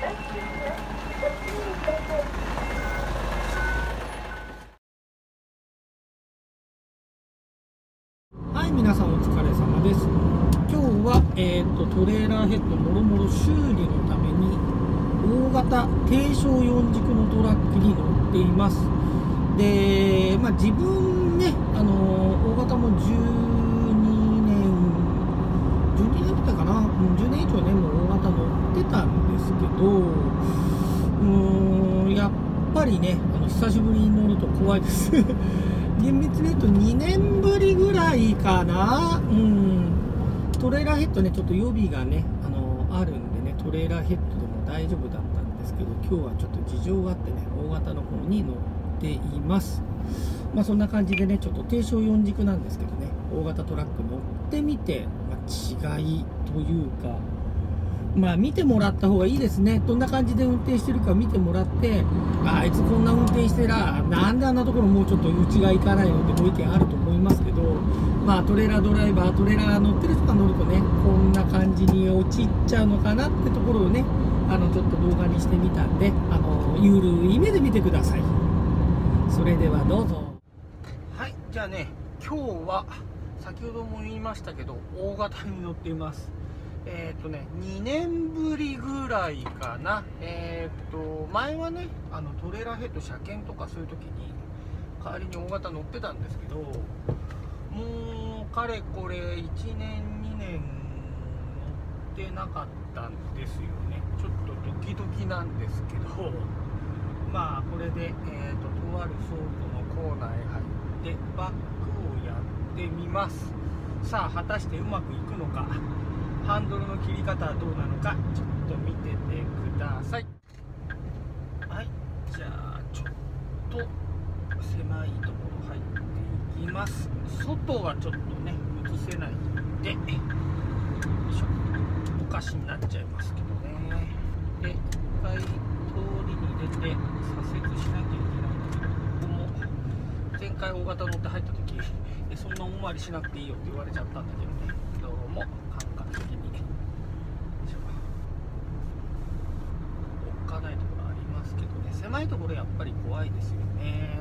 はい、皆さんお疲れ様です。今日は、トレーラーヘッドもろもろ修理のために大型低床4軸のトラックに乗っています。で、自分ね、大型も12年だったかな、10年以上ね、もう大型乗ってたんですけど、やっぱりね、久しぶりに乗ると怖いです。厳密に言うと2年ぶりぐらいかな。トレーラーヘッドね、ちょっと予備がね、あるんでね、トレーラーヘッドでも大丈夫だったんですけど、今日はちょっと事情があってね、大型の方に乗っています。そんな感じでね、ちょっと低床4軸なんですけどね、大型トラック乗ってみて、違いというか、見てもらった方がいいですね。どんな感じで運転してるか見てもらって、あいつこんな運転してら、なんであんなところもうちょっと内がいかないのってご意見あると思いますけど、トレーラードライバー、トレーラー乗ってる人が乗るとね、こんな感じに陥っちゃうのかなってところをね、ちょっと動画にしてみたんで、ゆるい目で見てください。それではどうぞ。はい、じゃあね、今日は先ほども言いましたけど、大型に乗っています。2年ぶりぐらいかな。前はね、トレーラーヘッド車検とかそういう時に代わりに大型乗ってたんですけど、もうかれこれ1年2年乗ってなかったんですよね。ちょっとドキドキなんですけど、これで、とある倉庫のコーナーへ入ってバックをやってみます。さあ果たしてうまくいくのか、ハンドルの切り方はどうなのか、ちょっと見ててください。はい、じゃあちょっと狭いところ入っていきます。外はちょっとね映せないんで、よいしょ、おかしになっちゃいますけどね。で、一回通りに出て左折しなきゃいけないんだけど、ここも前回大型乗って入った時そんな大回りしなくていいよって言われちゃったんだけどね、どうも感覚的におっかないところありますけどね、狭いところやっぱり怖いですよね。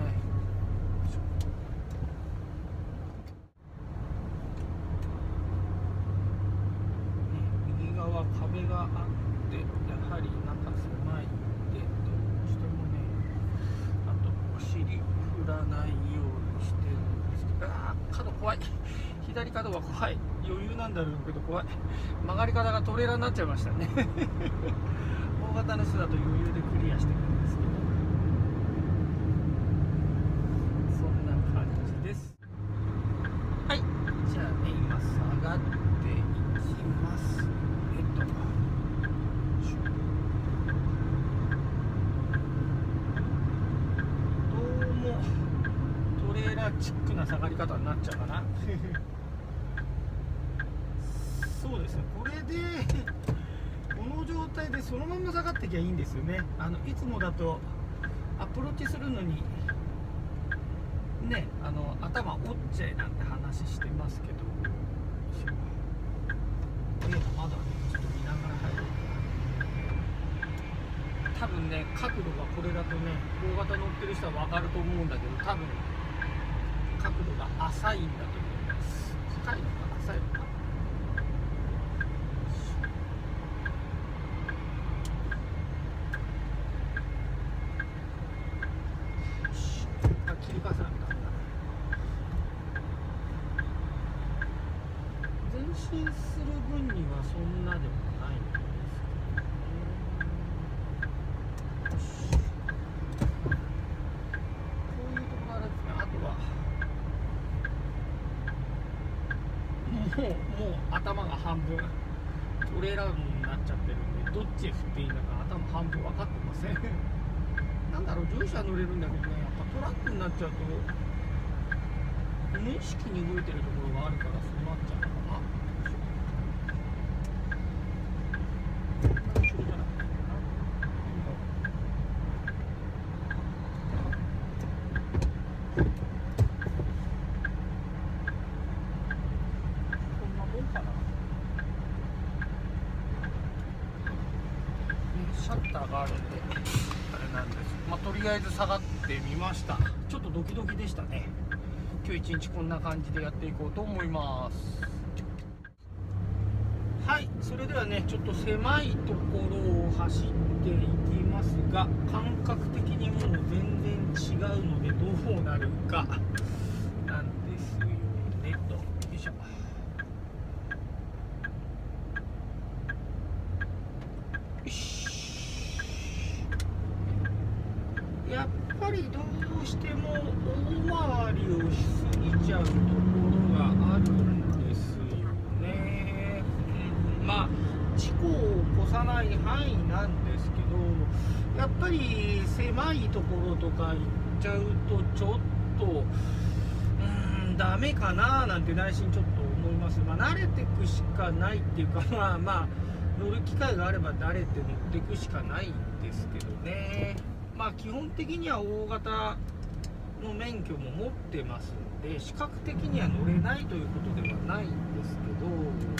右側壁があってやはり中狭いんで、どうしてもね、あとお尻振らないようにしてるんですけど、角怖い、左角は怖い。余裕なんだろうけど怖い。曲がり方がトレーラーになっちゃいましたね。大型の人だと余裕でクリアしてくるんですけど、そんな感じです。はい、じゃあね、今下がっていきます。どうもトレーラーチックな下がり方になっちゃうかな。そうですね、これでこの状態でそのまま下がってきゃいいんですよね。いつもだとアプローチするのにね、頭折っちゃえなんて話してますけど、まだねちょっと見ながら入る。多分ね、角度がこれだとね、大型乗ってる人は分かると思うんだけど、多分角度が浅いんだと思います。深いのか浅いのか。切り替えさなきゃダメだ。前進する分にはそんなでもないんですけどね。こういうところあるんですね。あとはもう頭が半分トレーラーになっちゃってるんで、どっちへ振っていいのか頭半分分かってません。なんだろう、乗用車乗れるんだけどね、やっぱトラックになっちゃうと無意識に動いてるところがあるから、そうなっちゃうのかな。後ろじゃなくてこんなもんかな。しシャッターがあるんであれなんです。まあとりあえず下がってみました。ちょっとドキドキでしたね。今日一日こんな感じでやっていこうと思います。はい、それではねちょっと狭いところを走っていきますが、感覚的にもう全然違うのでどうなるかなんですよねと。よいしょ。よし。やっぱりどうしても大回りをしすぎちゃうところがあるんですよね。まあ事故を起こさない範囲なんですけど、やっぱり狭いところとか行っちゃうとちょっとダメかななんて内心ちょっと思います。まあ慣れていくしかないっていうか、まあ乗る機会があれば慣れて乗っていくしかないんですけどね。まあ基本的には大型の免許も持ってますんで、視覚的には乗れないということではないんですけど、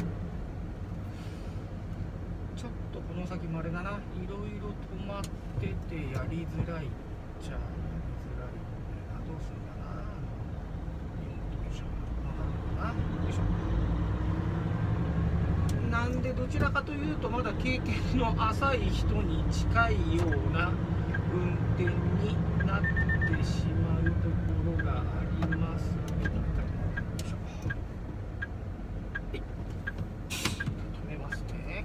ちょっとこの先もあれだな、いろいろ止まっててやりづらいっちゃやりづらいんだよな。どうするんだな、リモートでしょ、わかるのかな。よいしょ。なんでどちらかというとまだ経験の浅い人に近いような運転になってしまうところがありますね。止めますね。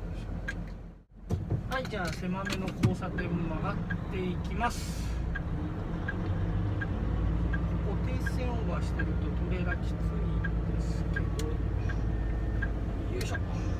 はい、じゃあ狭めの交差点曲がっていきます。ここ停止線オーバーしてるとトレーラーきついんですけど、よいしょ。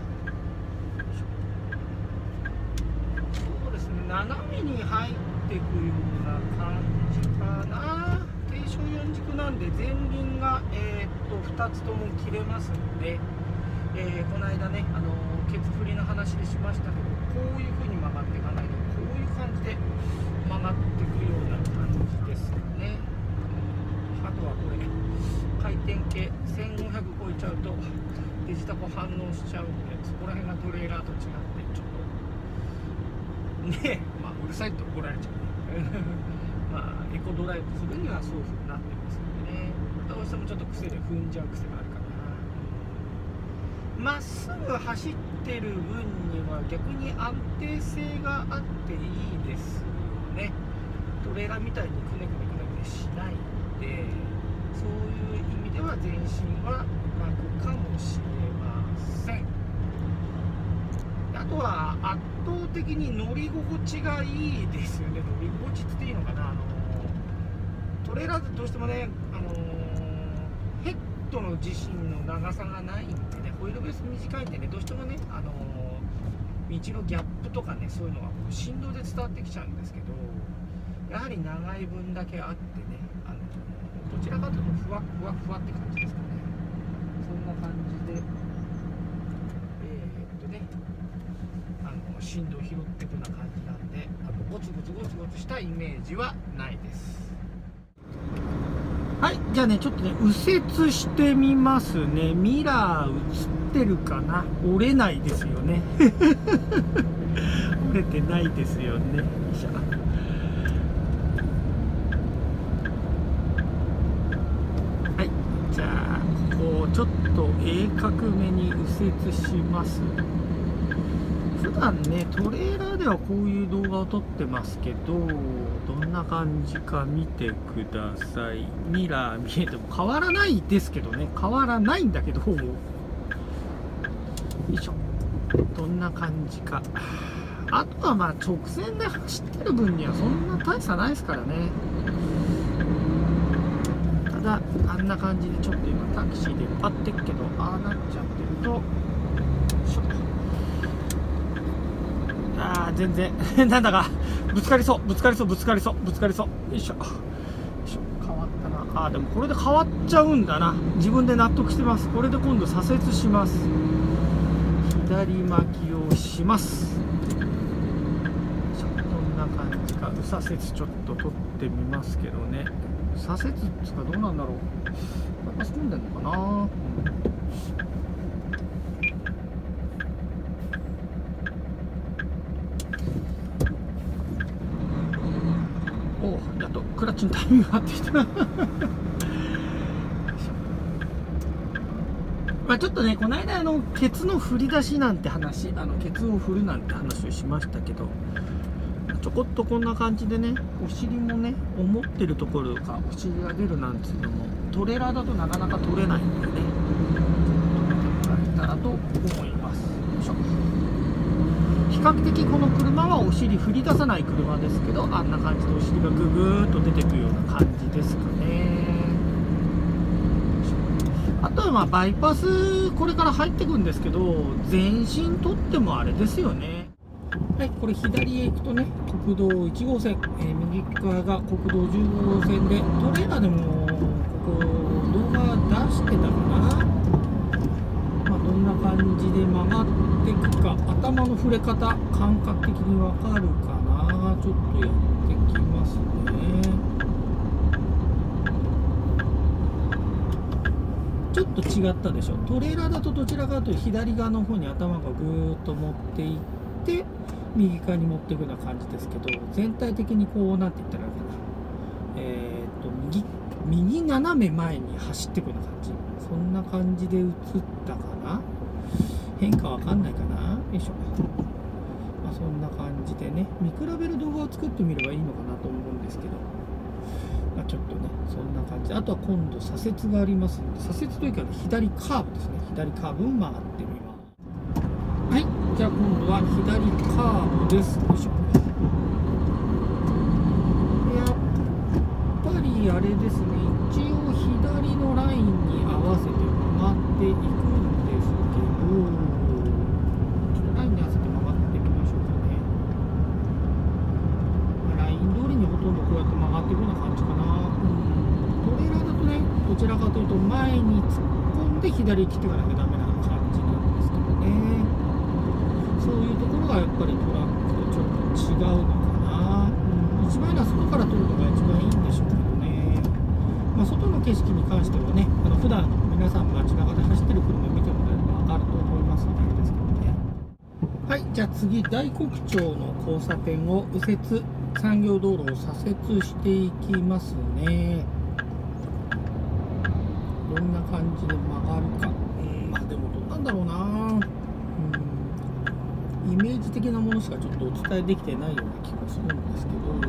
そうですね、斜めに入っていくような感じかな。停車4軸なんで前輪が、2つとも切れますので、この間ねケツ振りの話でしましたけど、こういう風に曲がっていかないとこういう感じで曲がっていくような感じですよね。あとはこれ回転系1500超えちゃうとデジタコ反応しちゃうんで、そこら辺がトレーラーと違ってちょっとね、まあうるさいと怒られちゃうねまあエコドライブするにはそういう風になってますんでね、どうしてもちょっと癖で踏んじゃう癖があるかな。まっすぐ走ってる分には逆に安定性があっていいですよね。トレーラーみたいにくねくねくねくねしないんで、そういう意味では前進は楽かもしれません。あとは圧倒的に乗り心地がいいですよね。乗り心地っていいのかな、トレーラーってどうしてもね、ヘッドの自身の長さがないんでね、ホイールベース短いんでね、どうしてもね、道のギャップとかね、そういうのがこう振動で伝わってきちゃうんですけど、やはり長い分だけあってね、どちらかというとふわふわふわって感じですかね。そんな感じで振動を拾っていくような感じなんで、ゴツゴツゴツゴツしたイメージはないです。はい、じゃあねちょっとね右折してみますね。ミラー映ってるかな。折れないですよね折れてないですよね。よいしょ。はい、じゃあここちょっと鋭角めに右折します。普段ねトレーラーではこういう動画を撮ってますけど、どんな感じか見てください。ミラー見えても変わらないですけどね、変わらないんだけど、よいしょ、どんな感じか。あとはまあ直線で走ってる分にはそんな大差ないですからね。ただあんな感じでちょっと今タクシーでパッてっけど、ああなっちゃってると、よいしょ、あー全然なんだかぶつかりそうぶつかりそうぶつかりそうぶつかりそう。よいしょよいしょ。変わったな。あーでもこれで変わっちゃうんだな。自分で納得してます。これで今度左折します。左巻きをします。どんな感じか。右左折ちょっと取ってみますけどね。左折っつうかどうなんだろう。やっぱ混んでんのかな。 クラッチのタイミングがあってきたまあちょっとね、この間ケツの振り出しなんて話、ケツを振るなんて話をしましたけど、ちょこっとこんな感じでね、お尻もね、思ってるところかお尻が出るなんていうのもトレーラーだとなかなか取れないんでね、見てもらえたらと思います。よいしょ。比較的この車はお尻振り出さない車ですけど、あんな感じでお尻がググーっと出てくような感じですかね。あとはまあバイパスこれから入ってくんですけど、全身取ってもあれですよね。はい、これ左へ行くとね、国道1号線、右側が国道10号線で、トレーラーでもここ動画出してたかな。まあ、どんな感じで曲がっていくか、頭の触れ方、感覚的にわかるかな。ちょっとやってきますね。ちょっと違ったでしょ。トレーラーだとどちらかというと左側の方に頭がぐーっと持っていって右側に持っていくような感じですけど、全体的にこうなんて言ったらいいかな、右斜め前に走っていくような感じ、そんな感じで映ったかな。変化わかんないかな。よいしょ。まあ、そんな感じでね、見比べる動画を作ってみればいいのかなと思うんですけど、まあ、ちょっとね、そんな感じで、あとは今度左折がありますので、左折というか、ね、左カーブですね。左カーブを曲がってみます。はい、じゃあ今度は左カーブです。よいしょ。やっぱりあれですね、一応左のラインに合わせて曲がっていくんですけど、ラインに合わせて曲がってみましょうかね。ライン通りにほとんどこうやって曲がっていくような感じかな。トレーラーだとね、どちらかというと前に突っ込んで左に切っていかなきゃダメな感じなんですけどね。そういうところがやっぱりトラックとちょっと違うのかな。一番いいのは外から撮るのが一番いいんでしょうけどね。まあ、外の景色に関してはね、普段皆さん街中で走ってる車見てもらえれば分かると思いますのであれですけどね。はい、じゃあ次、大黒町の交差点を右折、産業道路を左折していきますね。どんな感じで曲がるか。まあでもどうなんだろうな。イメージ的なものしかちょっとお伝えできてないような気がするんですけど、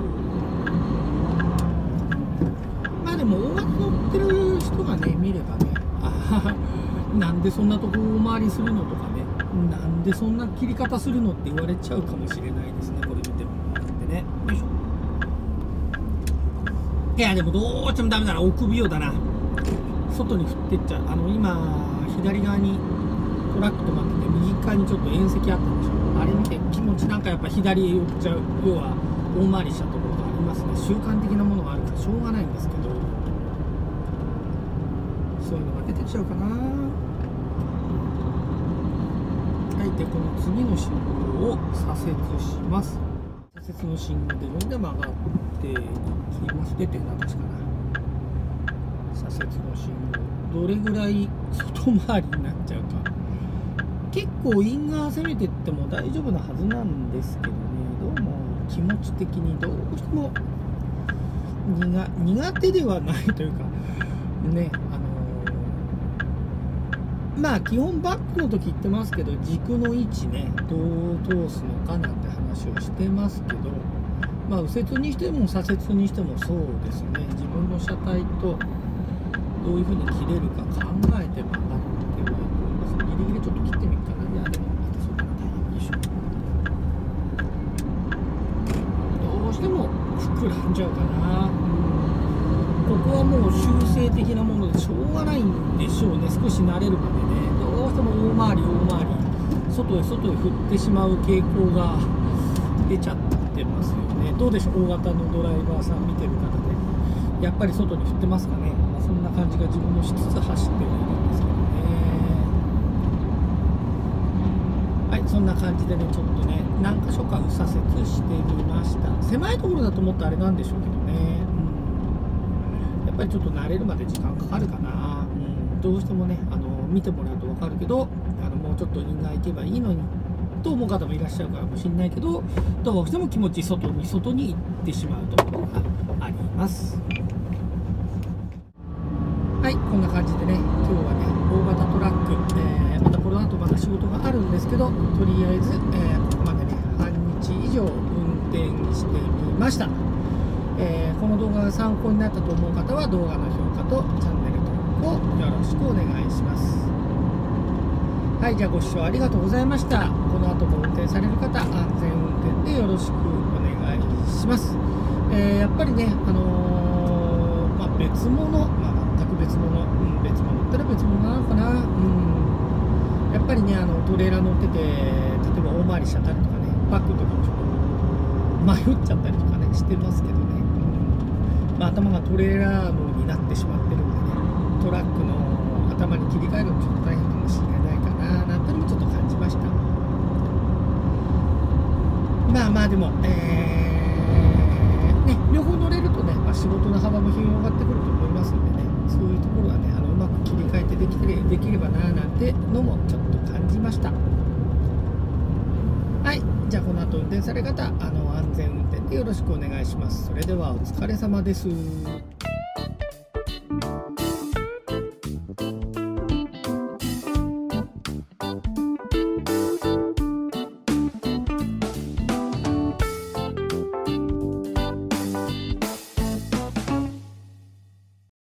まあでも大型乗ってる人がね見ればね、なんでそんなとこ大回りするのとかね、なんでそんな切り方するのって言われちゃうかもしれないですね、これ見てもらってね。よいしょ。いやでもどうしてもダメだな、臆病だな。外に振ってっちゃう。今左側にトラック止まってて、右側にちょっと縁石あったでしょ。あれ見て気持ちなんかやっぱ左へ寄っちゃう、要は大回りしたところがありますね。習慣的なものがあるからしょうがないんですけど、そういうのが出てきちゃうかな。はい、でこの次の信号を左折します。左折の信号で読んで曲がっていきます。出てるな、確かな。左折の信号どれぐらい外回りになっちゃうか。結構イン側攻めてっても大丈夫なはずなんですけどね、どうも気持ち的にどうしても苦手ではないというかね、まあ基本バックの時言ってますけど、軸の位置ねどう通すのかなんて話をしてますけど、まあ右折にしても左折にしてもそうですね、自分の車体とどういうふうに切れるか考えて曲がってはいるんです。ギリギリちょっと切ってみるかな。いやでもまたそうかな、大変でしょ。どうしても膨らんじゃうかな。ここはもう修正的なものでしょうがないんでしょうね。少し慣れるまでね、どうしても大回り外へ振ってしまう傾向が出ちゃってますよね。どうでしょう、大型のドライバーさん見てる方でやっぱり外に振ってますかね。そんな感じが自分もしつつ走ってはいるんですけどね。はい、そんな感じでね、ちょっとね何箇所か右左折してみました。狭いところだと思ってあれなんでしょうけどね、やっぱりちょっと慣れるまで時間かかるかな。どうしてもね見てもらうと分かるけど、もうちょっとイン側行けばいいのにと思う方もいらっしゃるかもしれないけど、どうしても気持ち外に行ってしまうところがあります。はい、こんな感じでね、今日はね、大型トラック、またこの後まだ仕事があるんですけど、とりあえず、ここまでね、半日以上運転してみました。この動画が参考になったと思う方は、動画の評価とチャンネル登録をよろしくお願いします。はい、じゃあご視聴ありがとうございました。この後も運転される方、安全運転でよろしくお願いします。やっぱりね、別物、全く別物、別物ったら別物なのかな。やっぱりね、トレーラー乗ってて、例えば大回りしちゃったりとかね、バックの時にちょっと迷っちゃったりとかね、してますけどね。頭がトレーラーのになってしまってるんでね、トラックの頭に切り替えるのちょっと大変かもしれないかな、なんてのもちょっと感じました。でも、両方乗れるとね、仕事の幅も広がってくると思いますのでね、そういうところはね、うまく切り替えてできればななんてのもちょっと感じました。はい、じゃあこの後運転される方、安全運転でよろしくお願いします。それではお疲れ様です。